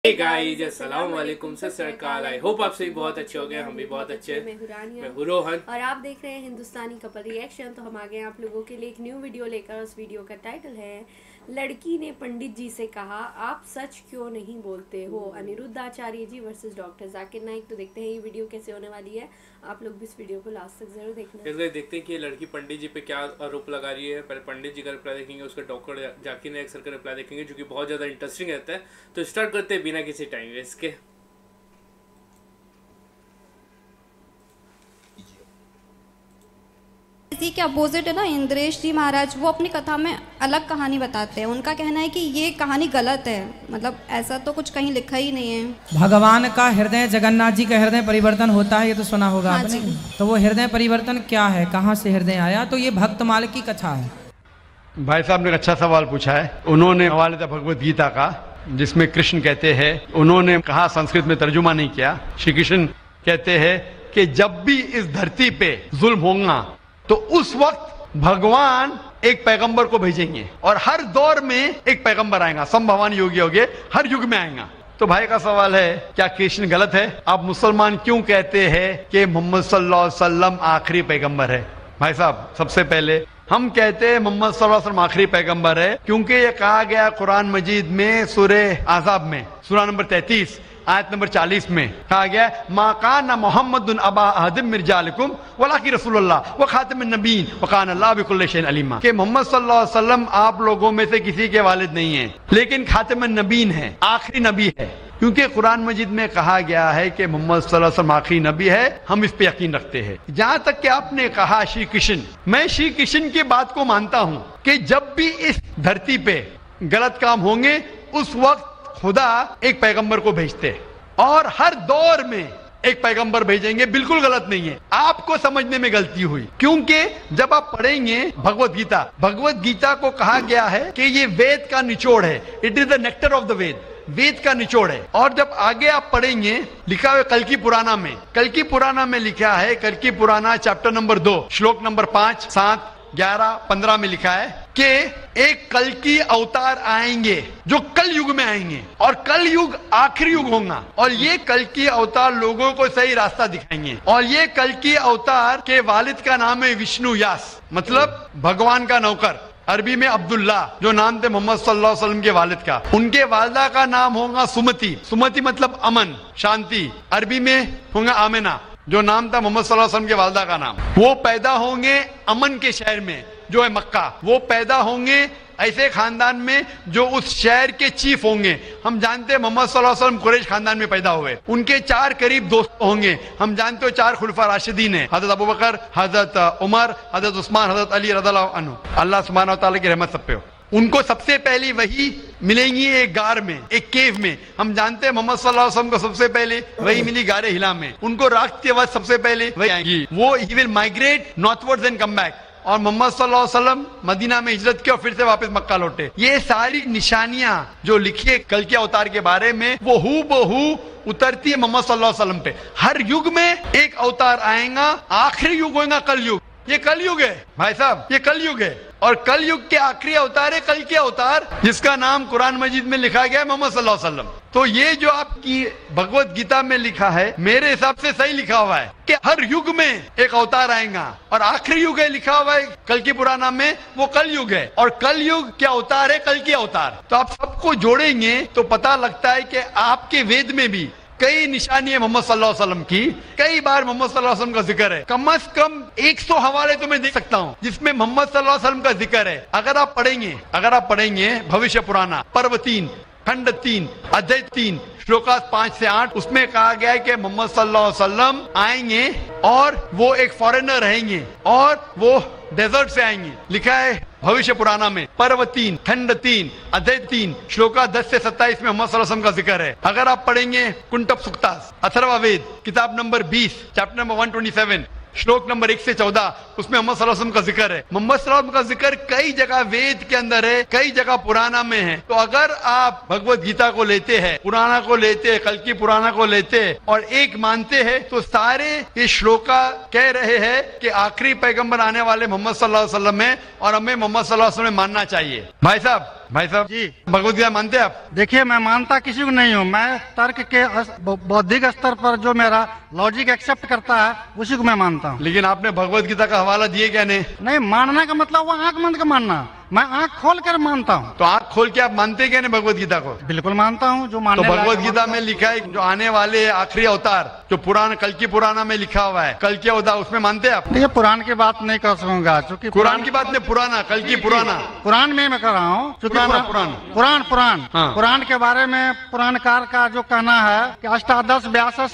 Hey guys, अस्सलाम वालेकुम, सत श्री अकाल। आई होप आप सभी बहुत अच्छे हो गए, हम भी बहुत अच्छे हैं। मैं हूं रोहन और आप देख रहे हैं हिंदुस्तानी कपल रिएक्शन। तो हम आ गए आप लोगों के लिए एक न्यू वीडियो लेकर। उस वीडियो का टाइटल है लड़की ने पंडित जी से कहा आप सच क्यों नहीं बोलते हो, अनिरुद्ध आचार्य जी वर्सेस डॉक्टर जाकिर नाइक। तो देखते हैं ये वीडियो कैसे होने वाली है। आप लोग भी इस वीडियो को लास्ट तक जरूर देखना। देखते हैं कि ये लड़की पंडित जी पे क्या आरोप लगा रही है। पहले पंडित जी का रिप्लाई देखेंगे, उसका डॉक्टर जाकिर नाइक सर का रिप्लाई देखेंगे, जो कि बहुत ज़्यादा इंटरेस्टिंग रहता है। तो स्टार्ट करते हैं बिना किसी टाइम वेस्ट के। इसी के अपोजिट है ना इंद्रेश जी महाराज, वो अपनी कथा में अलग कहानी बताते हैं। उनका कहना है कि ये कहानी गलत है, मतलब ऐसा तो कुछ कहीं लिखा ही नहीं है। भगवान का हृदय, जगन्नाथ जी का हृदय परिवर्तन होता है, ये तो सुना होगा हाँ आपने। तो वो हृदय परिवर्तन क्या है, कहाँ से हृदय आया? तो ये भक्तमाल की कथा है। भाई साहब ने एक अच्छा सवाल पूछा है। उन्होंने हवाले था भगवत गीता का, जिसमें कृष्ण कहते हैं, उन्होंने कहा, संस्कृत में तर्जुमा नहीं किया। श्री कृष्ण कहते हैं कि जब भी इस धरती पे जुल्म होगा तो उस वक्त भगवान एक पैगंबर को भेजेंगे, और हर दौर में एक पैगंबर आएगा। संभवान योगी होगे, हर युग में आएगा। तो भाई का सवाल है, क्या कृष्ण गलत है? आप मुसलमान क्यों कहते हैं कि मोहम्मद सल्लल्लाहु अलैहि वसल्लम आखिरी पैगंबर है? भाई साहब, सबसे पहले हम कहते हैं मोहम्मद सल्लल्लाहु अलैहि वसल्लम आखिरी पैगंबर है, क्योंकि ये कहा गया कुरान मजीद में, सूरे आज़ाब में, सूरा नंबर 33 आयत नंबर 40 में कहा गया, मा काना मुहम्मदुन अबा अहदिम मिन रिजालिकुम वलाकि रसूलुल्लाह व खातिमुन नबीय्यीन व काना अल्लाहु बिकुल्लि शैइन अलीमा। कि मोहम्मद सल्लल्लाहु अलैहि वसल्लम आप लोगों में से किसी के वालिद नहीं है, लेकिन खातिमुन नबीय्यीन है, आखिरी नबी है। क्योंकि कुरान मजीद में कहा गया है कि मोहम्मद सल्लल्लाहु अलैहि वसल्लम आखिरी नबी है, हम इस पे यकीन रखते हैं। जहां तक कि आपने कहा श्री कृष्ण, मैं श्री कृष्ण की बात को मानता हूं कि जब भी इस धरती पे गलत काम होंगे उस वक्त खुदा एक पैगंबर को भेजते हैं, और हर दौर में एक पैगंबर भेजेंगे। बिल्कुल गलत नहीं है, आपको समझने में गलती हुई। क्योंकि जब आप पढ़ेंगे भगवत गीता को कहा गया है कि ये वेद का निचोड़ है, it is the nectar of the Veda का निचोड़ है। और जब आगे आप पढ़ेंगे, लिखा हुआ कल्कि पुराना में लिखा है, कल्कि पुराना चैप्टर नंबर 2 श्लोक नंबर 5, 7, 11, 15 में लिखा है कि एक कल्कि अवतार आएंगे जो कल युग में आएंगे, और कल युग आखिरी युग होगा, और ये कल्कि अवतार लोगों को सही रास्ता दिखाएंगे। और ये कल्कि अवतार के वालिद का नाम है विष्णु यास, मतलब भगवान का नौकर। अरबी में अब्दुल्ला, जो नाम थे मोहम्मद सल्लल्लाहु अलैहि वसल्लम के वालिद का। उनके वालिदा का नाम होगा सुमति मतलब अमन, शांति। अरबी में होगा आमिना, जो नाम था मोहम्मद सल्लल्लाहु अलैहि वसल्लम के वालिदा का नाम। वो पैदा होंगे अमन के शहर में, जो है मक्का। वो पैदा होंगे ऐसे खानदान में जो उस शहर के चीफ होंगे। हम जानते हैं मोहम्मद सल्लल्लाहु अलैहि वसल्लम कुरैश खानदान में पैदा हुए। उनके 4 करीब दोस्त होंगे। हम जानते हो 4 खुलफा राशिदीन है, हजरत अबू बकर, हजरत उमर, हजरत उस्मान, हजरत अली रज़ियल्लाहु अन्हु। अल्लाह सुब्हानहू व तआला की रहमत सब पे हो। उनको सबसे पहली वही मिलेंगी एक गार में, एक केव में। हम जानते हैं मोहम्मद सल्लल्लाहु अलैहि वसल्लम को सबसे पहले वही मिली गारे हिला में। उनको रात के वक्त सबसे पहले वही आएगी। वो ही will migrate northwards and come back. और मोहम्मद सल्लल्लाहु अलैहि वसल्लम मदीना में हिजरत की और फिर से वापस मक्का लौटे। ये सारी निशानियां जो लिखी है कल के अवतार के बारे में, वो हूबहू उतरती है मोहम्मद सल्लल्लाहु अलैहि वसल्लम पे। हर युग में एक अवतार आएगा, आखिरी युग होगा कल युग। ये कल युग है भाई साहब, ये कल युग है, और कल युग के आखिरी अवतार है कल के अवतार, जिसका नाम कुरान मजीद में लिखा गया है मोहम्मद सल्लल्लाहु अलैहि वसल्लम। तो ये जो आपकी भगवत गीता में लिखा है, मेरे हिसाब से सही लिखा हुआ है कि हर युग में एक अवतार आएगा, और आखिरी युग है लिखा हुआ है कल की पुराना में, वो कल युग है। और कल युग क्या अवतार है? कल के अवतार। तो आप सबको जोड़ेंगे तो पता लगता है कि आपके वेद में भी कई निशानी है मोहम्मद सल्लल्लाहु अलैहि वसल्लम की। कई बार मोहम्मद सल्लल्लाहु अलैहि वसल्लम का जिक्र है, कम से कम 100 हवाले तो मैं दे सकता हूँ जिसमें मोहम्मद सल्लल्लाहु अलैहि वसल्लम का जिक्र है। अगर आप पढ़ेंगे भविष्य पुराना पर्व 3 खंड 3 अध्याय 3 श्लोकास 5 से 8, उसमें कहा गया है कि मोहम्मद सल्लल्लाहु अलैहि वसल्लम आएंगे और वो एक फॉरेनर रहेंगे, और वो डेजर्ट से आएंगे। लिखा है भविष्य पुराना में पर्व 3 खंड 3 अध्याय 3 श्लोका 10 से 27 में मोहम्मद सल्लल्लाहु अलैहि वसल्लम का जिक्र है। अगर आप पढ़ेंगे कुंटप सुक्तास अथर्ववेद किताब नंबर 20 चैप्टर नंबर 127 श्लोक नंबर 1 से 14, उसमें मोहम्मद सल्लल्लाहु अलैहि वसल्लम का जिक्र है। मोहम्मद सल्लल्लाहु अलैहि वसल्लम का जिक्र कई जगह वेद के अंदर है, कई जगह पुराना में है। तो अगर आप भगवत गीता को लेते हैं, पुराना को लेते हैं, कल की पुराना को लेते हैं और एक मानते हैं, तो सारे ये श्लोका कह रहे हैं कि आखिरी पैगंबर आने वाले मोहम्मद सल्लल्लाहु अलैहि वसल्लम है, और हमें मोहम्मद सल्लल्लाहु अलैहि वसल्लम मानना चाहिए। भाई साहब, भाई साहब जी। भगवत गीता मानते हैं आप? देखिए, मैं मानता किसी को नहीं हूँ। मैं तर्क के बौद्धिक स्तर पर जो मेरा लॉजिक एक्सेप्ट करता है उसी को मैं मानता हूँ। लेकिन आपने भगवत गीता का हवाला दिए क्या? नहीं, मानने का मतलब वो आंख बंद कर मानना। मैं आंख खोल कर मानता हूँ। तो आंख खोल के आप मानते क्या नहीं भगवत गीता को? बिल्कुल मानता हूँ। जो तो मानने भगवत गीता में लिखा है जो आने वाले आखिरी अवतार, जो पुराण कल की पुराना में लिखा हुआ है, कल की अवतार, उसमें मानते हैं आप? ये कुरान की बात नहीं कर सकूंगा क्योंकि कुरान की बात नहीं, पुराना, कल की पुराना। कुरान में मैं कर रहा हूँ क्योंकि पुराण। हाँ। कुरान के बारे में पुराणकार का जो कहना है कि अष्टादश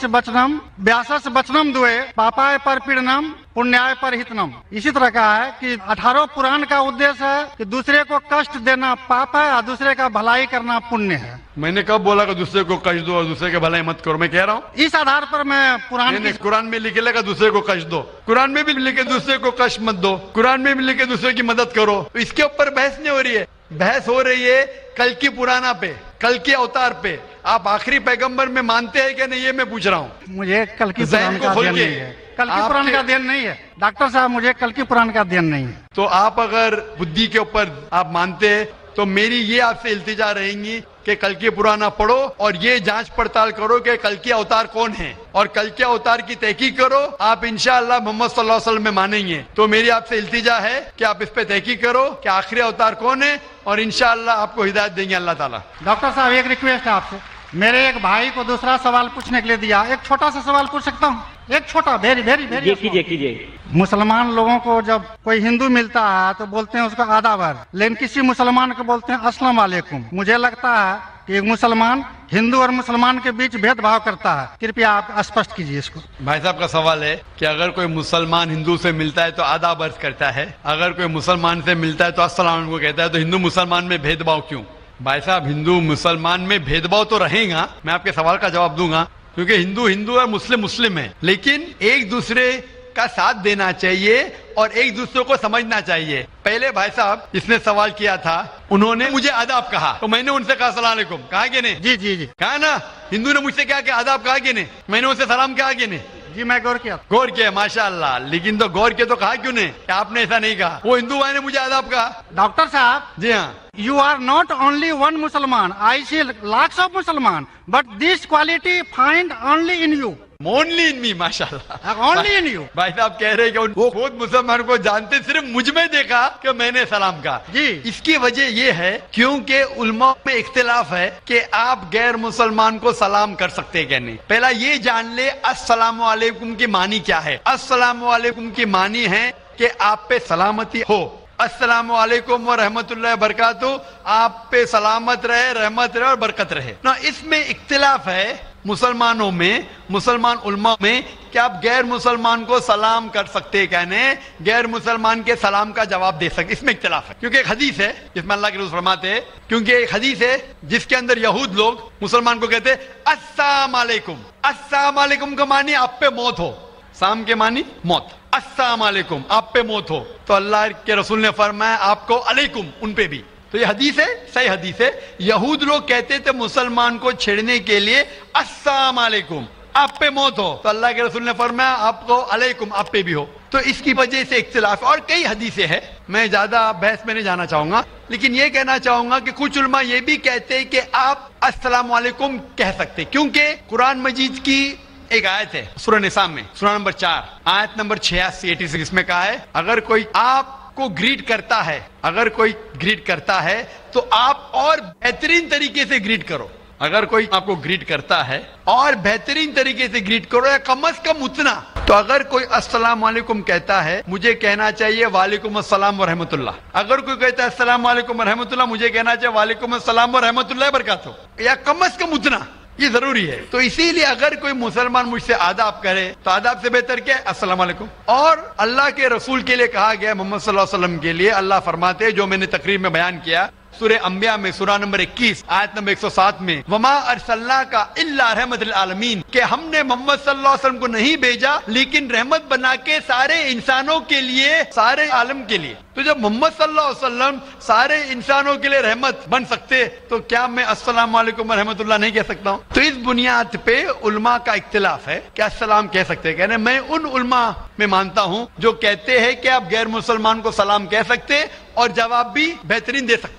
व्यासस वचनम दुए पापाय पर पीड़नम पुण्याय पर हितनम। इसी तरह का है कि 18 पुराण का उद्देश्य है कि दूसरे को कष्ट देना पाप है और दूसरे का भलाई करना पुण्य है। मैंने कब बोला कि दूसरे को कष्ट दो और दूसरे के भलाई मत करो? मैं कह रहा हूँ इस आधार पर मैं कुरान में लिखे लगा दूसरे को कष्ट दो, कुरान में भी लिखे दूसरे को कष्ट मत दो, कुरान में भी लिखे दूसरे की मदद करो। तो इसके ऊपर बहस नहीं हो रही है, बहस हो रही है कल की पुराना पे, कल के अवतार पे। आप आखिरी पैगंबर में मानते हैं क्या नहीं, ये मैं पूछ रहा हूँ। मुझे कल की पुराण का अध्ययन नहीं है। कल की पुराण का अध्ययन नहीं है डॉक्टर साहब, मुझे कल की पुराण का अध्ययन नहीं है। तो आप अगर बुद्धि के ऊपर आप मानते हैं तो मेरी ये आपसे इल्तिजा रहेंगी कि कल की पुराना पढ़ो और ये जांच पड़ताल करो कि कल के अवतार कौन है और कल के अवतार की तहकीक करो। आप इंशाअल्लाह मोहम्मद सल्लल्लाहु अलैहि वसल्लम में मानेंगे। तो मेरी आपसे इल्तिजा है कि आप इस पे तहकीक करो कि आखिरी अवतार कौन है और इंशाअल्लाह आपको हिदायत देंगे अल्लाह ताला। डॉक्टर साहब, एक रिक्वेस्ट है आपसे। मेरे एक भाई को दूसरा सवाल पूछने के लिए दिया, एक छोटा सा सवाल पूछ सकता हूँ? एक छोटा, वेरी वेरी वेरी। कीजिए। मुसलमान लोगों को जब कोई हिंदू मिलता है तो बोलते हैं उसको आदाबर, लेकिन किसी मुसलमान को बोलते हैं अस्सलाम वालेकुम। मुझे लगता है कि एक मुसलमान हिंदू और मुसलमान के बीच भेदभाव करता है। कृपया आप स्पष्ट कीजिए इसको। भाई साहब का सवाल है कि अगर कोई मुसलमान हिंदू से मिलता है तो आदाब अर्ज करता है, अगर कोई मुसलमान से मिलता है तो अस्सलाम को कहता है, तो हिंदू मुसलमान में भेदभाव क्यों? भाई साहब, हिंदू मुसलमान में भेदभाव तो रहेगा, मैं आपके सवाल का जवाब दूंगा, क्योंकि हिंदू हिंदू है, मुस्लिम मुस्लिम है, लेकिन एक दूसरे का साथ देना चाहिए और एक दूसरे को समझना चाहिए। पहले भाई साहब जिसने सवाल किया था उन्होंने मुझे आदाब कहा तो मैंने उनसे कहा अस्सलाम वालेकुम, कहा कि नहीं? जी जी जी, कहा ना। हिंदू ने मुझसे क्या कहा, आदाब कहा कि नहीं? मैंने उनसे सलाम कहा कि नहीं? जी, मैं गौर किया। गौर किया, माशाअल्लाह। लेकिन तो गौर किया तो कहा क्यों नहीं? आपने ऐसा नहीं कहा, वो हिंदू भाई ने मुझे आदाब कहा। डॉक्टर साहब, जी हाँ, you are not only one Musliman. I see lakhs of Musliman, but this quality find only in you. Only in me, माशाल्लाह, only in you. भाई साहब कह रहे हैं कि वो खुद मुसलमान को जानते, सिर्फ मुझ में देखा कि मैंने सलाम कहा। जी, इसकी वजह ये है क्योंकि उलमा में इख्तिलाफ है कि आप गैर मुसलमान को सलाम कर सकते हैं क्या नहीं। पहला ये जान ले अस्सलाम वालेकुम की मानी क्या है। अस्सलाम वालेकुम की मानी है कि आप पे सलामती हो। अस्सलाम वालेकुम व रहमतुल्लाहि व बरकातुहू, आप पे सलामत रहे, रहमत रहे और बरकत रहे ना। इसमें इख्तिलाफ है मुसलमानों में, मुसलमान उलमा में, कि आप गैर मुसलमान को सलाम कर सकते हैं क्या नहीं, गैर मुसलमान के सलाम का जवाब दे सकते, इसमें इख्तिलाफ है। क्योंकि एक हदीस है जिसमें अल्लाह के रसूल फरमाते हैं, क्योंकि एक हदीस है जिसके अंदर यहूद लोग मुसलमान को कहते हैं अस्सलाम वालेकुम। अस्सलाम वालेकुम का मानी आप पे मौत हो, साम के मानी मौत, अस्सलाम वालेकुम आप पे मौत हो। तो अल्लाह के रसूल ने फरमाया आपको अलैकुम उन पे भी। तो ये हदीस है, सही हदीस है। यहूद लोग कहते थे मुसलमान को छेड़ने के लिए अस्सलाम वालेकुम आप पे मौत हो, तो अल्लाह के रसूल ने फरमाया आपको अलैकुम आप पे भी हो। तो इसकी वजह से इख्तिलाफ और कई हदीसें हैं, मैं ज्यादा बहस में नहीं जाना चाहूंगा, लेकिन ये कहना चाहूंगा कि कुछ उलमा ये भी कहते हैं कि आप अस्सलाम वालेकुम कह सकते, क्योंकि कुरान मजीद की एक आयत है सूरह निसा में, सूरह नंबर 4 आयत नंबर 86 इसमें कहा है अगर कोई आपको ग्रीट करता है, अगर कोई ग्रीट करता है तो आप और बेहतरीन तरीके से ग्रीट करो। अगर कोई आपको ग्रीट करता है और बेहतरीन तरीके से ग्रीट करो, या कम से कम उतना। तो अगर कोई अस्सलाम वालेकुम कहता है, मुझे कहना चाहिए वालेकुम अस्सलाम व रहमतुल्लाह। अगर कोई कहता है अस्सलाम वालेकुम व रहमतुल्लाह, मुझे कहना चाहिए वालेकुम अस्सलाम व रहमतुल्लाह बरकातुहू, या कम से कम उतना। ये जरूरी है। तो इसीलिए अगर कोई मुसलमान मुझसे आदाब करे तो आदाब से बेहतर क्या है, अस्सलाम वालेकुम। और अल्लाह के रसूल के लिए कहा गया, मोहम्मद सल्लल्लाहु अलैहि वसल्लम के लिए अल्लाह फरमाते हैं, जो मैंने तकरीर में बयान किया सूरह अंबिया में सूरह नंबर 21 आयत नंबर 107 में, वमा अरसलना का इल्ला रहमतुल आलमीन, कि हमने मोहम्मद सल्लल्लाहु अलैहि वसल्लम को नहीं भेजा लेकिन रहमत बना के सारे इंसानों के लिए, सारे आलम के लिए। तो जब मोहम्मद सल्लल्लाहु अलैहि वसल्लम सारे इंसानों के लिए रहमत बन सकते, तो क्या मैं अस्सलाम वालेकुम रहमतुल्लाह नहीं कह सकता हूँ? तो इस बुनियाद पे उलमा का इख्तिलाफ है कि अस्सलाम कह सकते हैं, कहने मैं उन उलमा में मानता हूँ जो कहते हैं कि आप गैर मुसलमान को सलाम कह सकते और जवाब भी बेहतरीन दे सकते।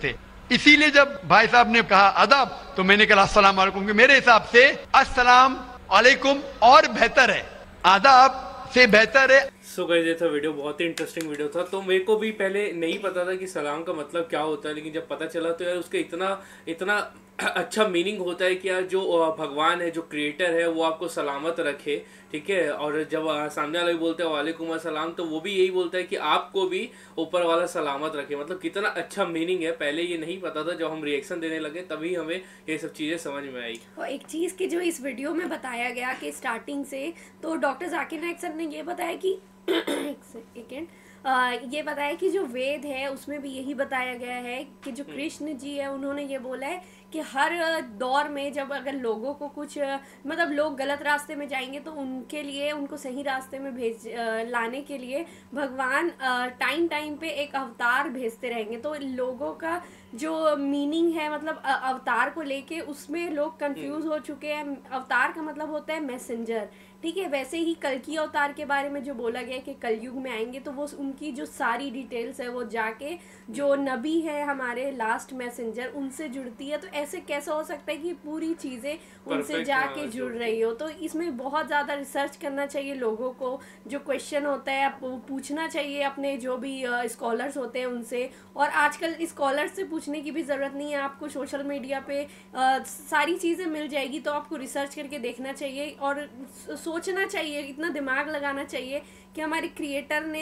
इसीलिए जब भाई साहब ने कहा अदब तो मैंने कहा अस्सलाम वालेकुम, कि मेरे हिसाब से अस्सलाम वालेकुम और बेहतर है, आदाब से बेहतर है। सो गाइस ये था वीडियो, बहुत ही इंटरेस्टिंग वीडियो था। तो मेरे को भी पहले नहीं पता था कि सलाम का मतलब क्या होता है, लेकिन जब पता चला तो यार उसका इतना अच्छा मीनिंग होता है कि यार जो भगवान है, जो क्रिएटर है, वो आपको सलामत रखे, ठीक है। और जब सामने वाला भी बोलते हैं वालेकुम अस्सलाम, तो वो भी यही बोलता है कि आपको भी ऊपर वाला सलामत रखे। मतलब कितना अच्छा मीनिंग है, पहले ये नहीं पता था, जब हम रिएक्शन देने लगे तभी हमें ये सब चीज़ें समझ में आई। और एक चीज़ की जो इस वीडियो में बताया गया कि स्टार्टिंग से तो डॉक्टर जाकिर नाइक सर ने ये बताया कि एक सेकेंड, ये बताया कि जो वेद है उसमें भी यही बताया गया है कि जो कृष्ण जी है उन्होंने ये बोला है कि हर दौर में जब अगर लोगों को कुछ मतलब लोग गलत रास्ते में जाएंगे तो उनके लिए उनको सही रास्ते में लाने के लिए भगवान टाइम पे एक अवतार भेजते रहेंगे। तो लोगों का जो मीनिंग है मतलब अवतार को लेके उसमें लोग कंफ्यूज हो चुके हैं। अवतार का मतलब होता है मैसेंजर, ठीक है। वैसे ही कल्कि अवतार के बारे में जो बोला गया कि कलयुग में आएंगे तो वो उनकी जो सारी डिटेल्स है वो जाके जो नबी है हमारे लास्ट मैसेंजर उनसे जुड़ती है। तो ऐसे कैसा हो सकता है कि पूरी चीज़ें उनसे जाके जुड़ रही हो। तो इसमें बहुत ज़्यादा रिसर्च करना चाहिए लोगों को, जो क्वेश्चन होता है पूछना चाहिए अपने जो भी स्कॉलर्स होते हैं उनसे। और आजकल स्कॉलर्स से पूछने की भी ज़रूरत नहीं है, आपको सोशल मीडिया पे सारी चीज़ें मिल जाएगी। तो आपको रिसर्च करके देखना चाहिए और सोचना चाहिए, इतना दिमाग लगाना चाहिए कि हमारे क्रिएटर ने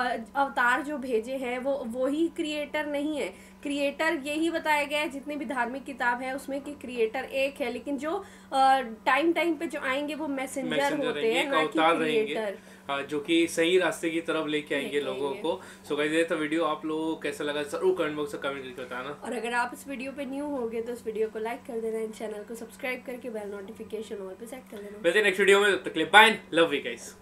अवतार जो भेजे हैं वो ही क्रिएटर नहीं है। क्रिएटर यही बताया गया है जितनी भी धार्मिक किताब है उसमें कि क्रिएटर एक है, लेकिन जो टाइम पे जो आएंगे वो मैसेंजर होते हैं, ना कि क्रिएटर, जो कि सही रास्ते की तरफ लेके आएंगे लोगों को। सो गाइस ये था वीडियो, आप लोगों को कैसा लगा जरूर कमेंट बॉक्स में कमेंट करके बताना। और अगर आप इस वीडियो पे न्यू होगे तो इस वीडियो को लाइक कर देना, चैनल को सब्सक्राइब करके बेल नोटिफिकेशन ऑल पे सेट कर देना। वैसे नेक्स्ट वीडियो में तक के लिए बाय, लव यू गाइस।